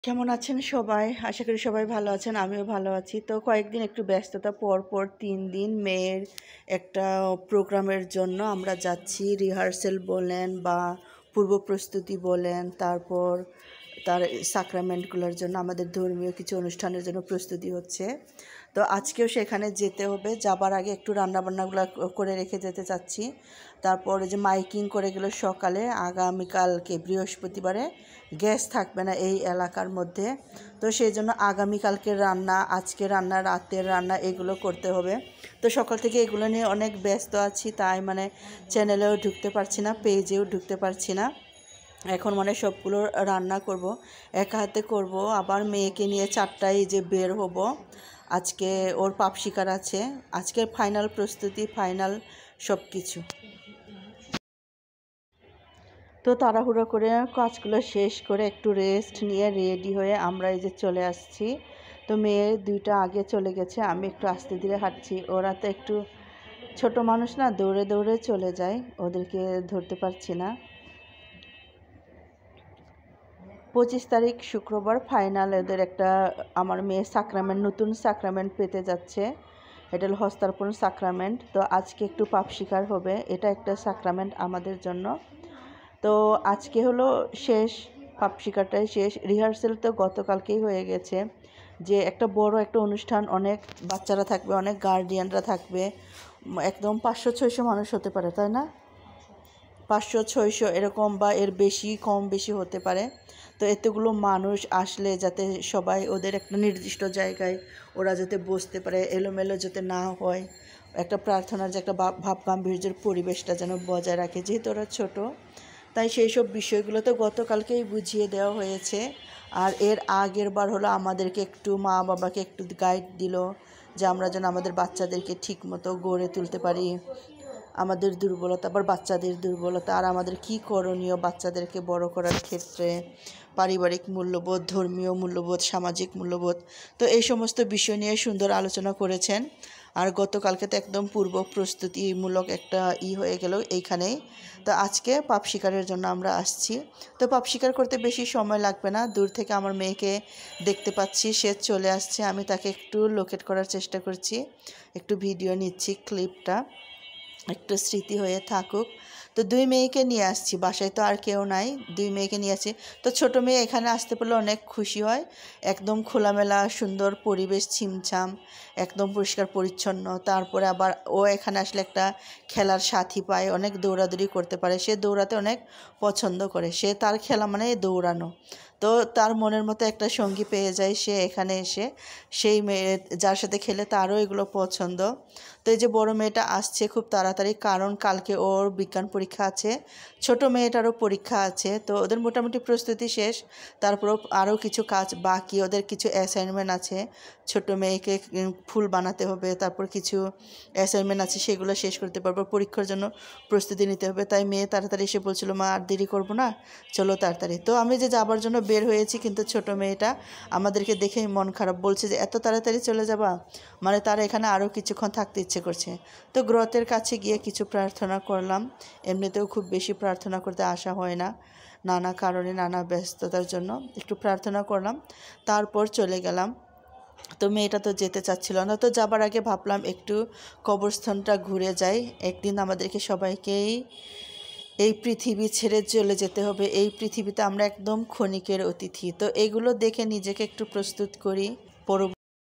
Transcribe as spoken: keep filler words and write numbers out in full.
কেমন আছেন সবাই? আশা করি সবাই ভালো আছেন, আমিও ভালো আছি। তো কয়েকদিন একটু ব্যস্ততা পর পর তিন দিন মেয়ের একটা প্রোগ্রামের জন্য আমরা যাচ্ছি। রিহার্সেল বলেন বা পূর্ব প্রস্তুতি বলেন, তারপর তার সাক্রামেন্টগুলোর জন্য আমাদের ধর্মীয় কিছু অনুষ্ঠানের জন্য প্রস্তুতি হচ্ছে। তো আজকেও সেখানে যেতে হবে। যাবার আগে একটু রান্নাবান্নাগুলো করে রেখে যেতে চাচ্ছি। তারপরে যে মাইকিং করে গেল সকালে, আগামীকালকে বৃহস্পতিবারে গ্যাস থাকবে না এই এলাকার মধ্যে। তো সেই জন্য আগামীকালকে রান্না, আজকে রান্না, রাতের রান্না এগুলো করতে হবে। তো সকাল থেকে এগুলো নিয়ে অনেক ব্যস্ত আছি, তাই মানে চ্যানেলেও ঢুকতে পারছি না, পেজেও ঢুকতে পারছি না। এখন মানে সবগুলো রান্না করব, একা হাতে করব। আবার মেয়েকে নিয়ে চারটায় যে বের হব। আজকে ওর পাপ শিকার আছে, আজকের ফাইনাল প্রস্তুতি, ফাইনাল সব কিছু। তো তাড়াহুড়ো করে কাজগুলো শেষ করে একটু রেস্ট নিয়ে রেডি হয়ে আমরা এই যে চলে আসছি। তো মেয়ে দুইটা আগে চলে গেছে, আমি একটু আস্তে ধীরে হাঁটছি। ওরা তো একটু ছোট মানুষ না, দৌড়ে দৌড়ে চলে যায়, ওদেরকে ধরতে পারছি না। পঁচিশ তারিখ শুক্রবার ফাইনাল এদের একটা, আমার মেয়ে সাক্রামেন্ট, নতুন সাক্রামেন্ট পেতে যাচ্ছে। এটা হলো হস্তার্পণ সাক্রামেন্ট। তো আজকে একটু পাপ শিকার হবে, এটা একটা সাক্রামেন্ট আমাদের জন্য। তো আজকে হলো শেষ, পাপ শিকারটাই শেষ। রিহার্সেল তো গতকালকেই হয়ে গেছে, যে একটা বড় একটা অনুষ্ঠান, অনেক বাচ্চারা থাকবে, অনেক গার্ডিয়ানরা থাকবে, একদম পাঁচশো ছয়শো মানুষ হতে পারে, তাই না? পাঁচশো ছয়শো এরকম বা এর বেশি কম বেশি হতে পারে। তো এতগুলো মানুষ আসলে যাতে সবাই ওদের একটা নির্দিষ্ট জায়গায় ওরা যাতে বসতে পারে, এলোমেলো যাতে না হয়, একটা প্রার্থনার যে একটা ভাব গাম্ভীর্যের পরিবেশটা যেন বজায় রাখে, যেহেতু ওরা ছোটো। তাই সেই সব বিষয়গুলো তো গতকালকেই বুঝিয়ে দেওয়া হয়েছে। আর এর আগের বার হলো আমাদেরকে একটু, মা বাবাকে একটু গাইড দিল যে আমরা যেন আমাদের বাচ্চাদেরকে ঠিক মতো গড়ে তুলতে পারি, আমাদের দুর্বলতা, আবার বাচ্চাদের দুর্বলতা, আর আমাদের কি করণীয় বাচ্চাদেরকে বড় করার ক্ষেত্রে, পারিবারিক মূল্যবোধ, ধর্মীয় মূল্যবোধ, সামাজিক মূল্যবোধ। তো এই সমস্ত বিষয় নিয়ে সুন্দর আলোচনা করেছেন। আর গতকালকে তো একদম পূর্ব প্রস্তুতিমূলক একটা ই হয়ে গেল এইখানেই। তো আজকে পাপ শিকারের জন্য আমরা আসছি। তো পাপ শিকার করতে বেশি সময় লাগবে না, দূর থেকে আমার মেয়েকে দেখতে পাচ্ছি, সে চলে আসছে। আমি তাকে একটু লোকেট করার চেষ্টা করছি, একটু ভিডিও নিচ্ছি, ক্লিপটা একটু স্মৃতি হয়ে থাকুক। তো দুই মেয়েকে নিয়ে আসছি, বাসায় তো আর কেউ নাই, দুই মেয়েকে নিয়ে আসছি। তো ছোটো মেয়ে এখানে আসতে পারলে অনেক খুশি হয়, একদম খোলামেলা সুন্দর পরিবেশ, ছিমছাম, একদম পরিষ্কার পরিচ্ছন্ন। তারপরে আবার ও এখানে আসলে একটা খেলার সাথী পায়, অনেক দৌড়াদৌড়ি করতে পারে, সে দৌড়াতে অনেক পছন্দ করে, সে তার খেলা মানে দৌড়ানো। তো তার মনের মতো একটা সঙ্গী পেয়ে যায় সে এখানে এসে, সেই মেয়ে যার সাথে খেলে তারও এগুলো পছন্দ। তো এই যে বড় মেয়েটা আসছে খুব তাড়াতাড়ি, কারণ কালকে ওর বিজ্ঞান পরীক্ষা আছে, ছোট মেয়েটারও পরীক্ষা আছে। তো ওদের মোটামুটি প্রস্তুতি শেষ, তারপরেও আরও কিছু কাজ বাকি, ওদের কিছু অ্যাসাইনমেন্ট আছে। ছোট মেয়েকে ফুল বানাতে হবে, তারপর কিছু অ্যাসাইনমেন্ট আছে, সেগুলো শেষ করতে পারবো, পরীক্ষার জন্য প্রস্তুতি নিতে হবে। তাই মেয়ে তাড়াতাড়ি এসে বলছিল, মা আর দেরি করবো না, চলো তাড়াতাড়ি। তো আমি যে যাবার জন্য বের হয়েছি, কিন্তু ছোট মেয়েটা আমাদেরকে দেখেই মন খারাপ, বলছে যে এত তাড়াতাড়ি চলে যাবা, মানে তারা এখানে আরও কিছুক্ষণ থাকতে ইচ্ছে করছে। তো গ্রতের কাছে গিয়ে কিছু প্রার্থনা করলাম, এমনিতেও খুব বেশি প্রার্থনা করতে আসা হয় না, নানা কারণে, নানা ব্যস্ততার জন্য একটু প্রার্থনা করলাম, তারপর চলে গেলাম। তো মেয়েটা তো যেতে চাচ্ছিল না, তো যাবার আগে ভাবলাম একটু কবরস্থানটা ঘুরে যাই। একদিন আমাদেরকে সবাইকেই এই পৃথিবী ছেড়ে চলে যেতে হবে, এই পৃথিবীতে আমরা একদম ক্ষণিকের অতিথি। তো এগুলো দেখে নিজেকে একটু প্রস্তুত করি।